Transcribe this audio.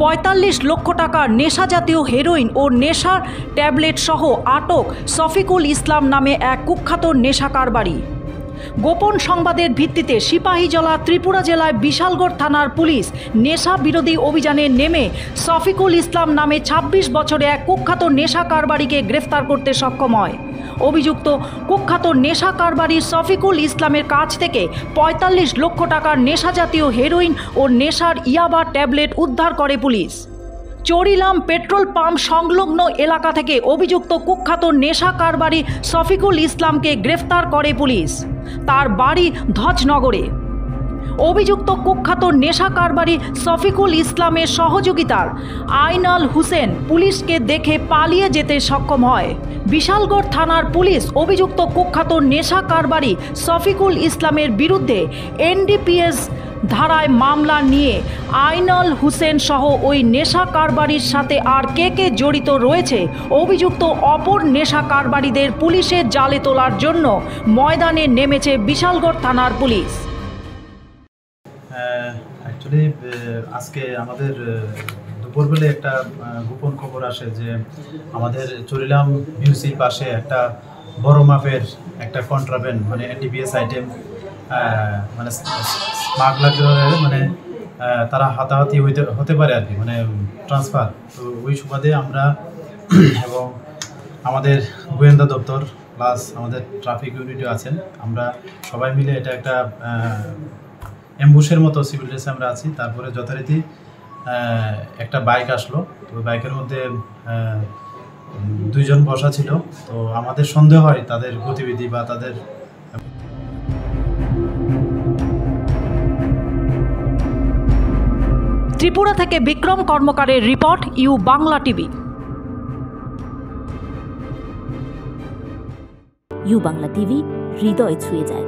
৪৫ লক্ষ টাকার নেশাজাতীয় হেরোইন ও নেশার ট্যাবলেট সহ আটক শফিকুল ইসলাম নামে এক কুখ্যাত নেশা কারবারি। গোপন সংবাদের ভিত্তিতে সিপাহীজলা ত্রিপুরা জেলায় বিশালগড় থানার পুলিশ নেশা বিরোধী অভিযানে নেমে শফিকুল ইসলাম নামে ২৬ বছরে এক কুখ্যাত নেশা কারবারিকে গ্রেফতার করতে সক্ষম হয়। অভিযুক্ত কুখ্যাত নেশা কারবারি শফিকুল ইসলামের কাছ থেকে ৪৫ লক্ষ টাকার নেশাজাতীয় হেরোইন ও নেশার ইয়াবা ট্যাবলেট উদ্ধার করে পুলিশ। চরিলাম পেট্রোল পাম্প সংলগ্ন এলাকা থেকে অভিযুক্ত কুখ্যাত নেশা কারবারি শফিকুল ইসলামকে গ্রেফতার করে পুলিশ। তার বাড়ি ধজনগরে। অভিযুক্ত কুখ্যাত নেশা কারবারি শফিকুল ইসলামের সহযোগিতার আইনাল হুসেন পুলিশকে দেখে পালিয়ে যেতে সক্ষম হয়। বিশালগড় থানার পুলিশ অভিযুক্ত কুখ্যাত নেশা কারবারি শফিকুল ইসলামের বিরুদ্ধে এনডিপিএস ধারায় মামলা নিয়ে আইনাল হুসেন সহ ওই নেশা কারবারির সাথে আর কে জড়িত রয়েছে অভিযুক্ত অপর নেশা কারবারিদের পুলিশের জালে তোলার জন্য ময়দানে নেমেছে বিশালগড় থানার পুলিশ। অ্যাকচুয়ালি আজকে আমাদের দুপুরবেলা একটা গোপন খবর আসে যে আমাদের চরিলাম মিউজির পাশে একটা বড় মাপের একটা কন্ট্রাব্যান্ড মানে এনডিপিএস আইটেম মানে স্মাগলারের মানে তারা হাতাহাতি হতে পারে আর কি, মানে ট্রান্সফার। তো ওই সুবাদে আমরা এবং আমাদের গোয়েন্দা দপ্তর প্লাস আমাদের ট্রাফিক ইউনিটও আছেন, আমরা সবাই মিলে এটা একটা অ্যাম্বুশের মতো সিভিল ড্রেসে আমরা আছি। তারপরে যথারীতি একটা বাইক আসলো, তো বাইকের মধ্যে দুইজন বসা ছিল। তো আমাদের সন্দেহ হয় তাদের গতিবিধি বা তাদের। ত্রিপুরা থেকে বিক্রম কর্মকারের report, U Bangla TV. U Bangla TV হৃদয় ছুঁয়ে যায়।